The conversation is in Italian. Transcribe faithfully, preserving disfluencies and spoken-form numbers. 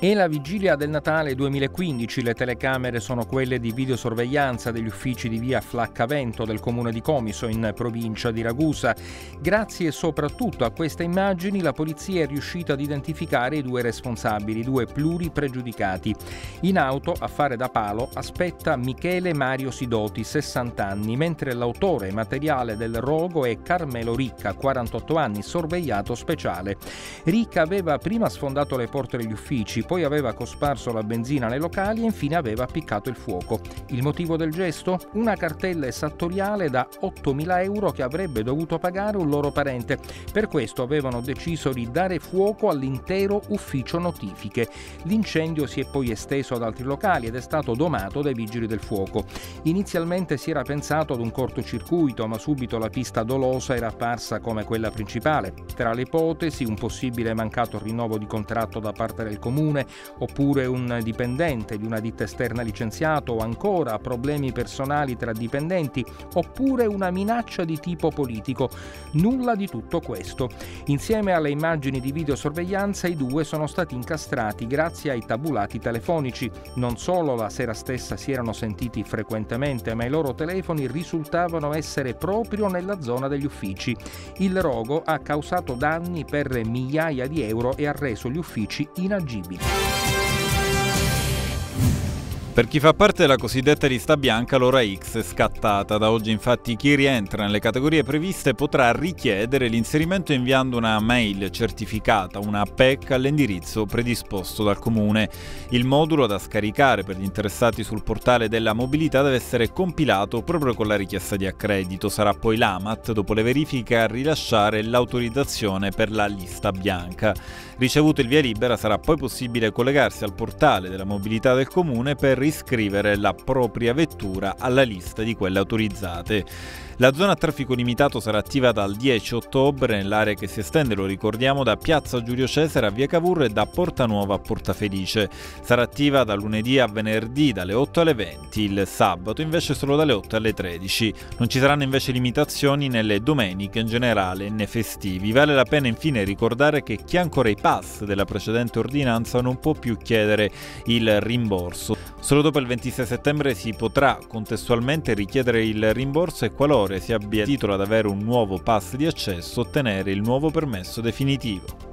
È la vigilia del Natale duemilaquindici, le telecamere sono quelle di videosorveglianza degli uffici di via Flaccavento del comune di Comiso in provincia di Ragusa. Grazie soprattutto a queste immagini la polizia è riuscita ad identificare i due responsabili, due pluripregiudicati. In auto a fare da palo aspetta Michele Mario Sidoti, sessanta anni, mentre l'autore materiale del rogo è Carmelo Ricca, quarantotto anni, sorvegliato speciale. Ricca aveva prima sfondato le porte degli uffici, poi aveva cosparso la benzina nei locali e infine aveva appiccato il fuoco. Il motivo del gesto? Una cartella esattoriale da ottomila euro che avrebbe dovuto pagare un loro parente. Per questo avevano deciso di dare fuoco all'intero ufficio notifiche. L'incendio si è poi esteso ad altri locali ed è stato domato dai vigili del fuoco. Inizialmente si era pensato ad un cortocircuito, ma subito la pista dolosa era apparsa come quella principale. Tra le ipotesi, un possibile mancato rinnovo di contratto da parte del comune, oppure un dipendente di una ditta esterna licenziato, o ancora problemi personali tra dipendenti, oppure una minaccia di tipo politico. Nulla di tutto questo. Insieme alle immagini di videosorveglianza i due sono stati incastrati grazie ai tabulati telefonici. Non solo la sera stessa si erano sentiti frequentemente, ma i loro telefoni risultavano essere proprio nella zona degli uffici. Il rogo ha causato danni per migliaia di euro e ha reso gli uffici inagibili. Per chi fa parte della cosiddetta lista bianca, l'ora X è scattata. Da oggi infatti chi rientra nelle categorie previste potrà richiedere l'inserimento inviando una mail certificata, una P E C, all'indirizzo predisposto dal comune. Il modulo da scaricare per gli interessati sul portale della mobilità deve essere compilato proprio con la richiesta di accredito. Sarà poi l'A M A T, dopo le verifiche, a rilasciare l'autorizzazione per la lista bianca. Ricevuto il via libera, sarà poi possibile collegarsi al portale della mobilità del comune per iscrivere la propria vettura alla lista di quelle autorizzate. La zona a traffico limitato sarà attiva dal dieci ottobre nell'area che si estende, lo ricordiamo, da Piazza Giulio Cesare a Via Cavour e da Porta Nuova a Porta Felice. Sarà attiva da lunedì a venerdì dalle otto alle venti, il sabato invece solo dalle otto alle tredici. Non ci saranno invece limitazioni nelle domeniche in generale e nei festivi. Vale la pena infine ricordare che chi ha ancora i pass della precedente ordinanza non può più chiedere il rimborso. Solo dopo il ventisei settembre si potrà contestualmente richiedere il rimborso e qualora si abbia titolo ad avere un nuovo pass di accesso ottenere il nuovo permesso definitivo.